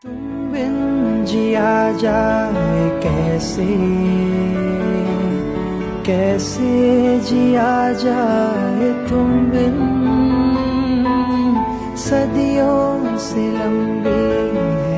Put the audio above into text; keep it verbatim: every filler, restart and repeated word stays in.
तुम बिन जिया जाए कैसे, कैसे जिया जाए तुम बिन, सदियों से लंबी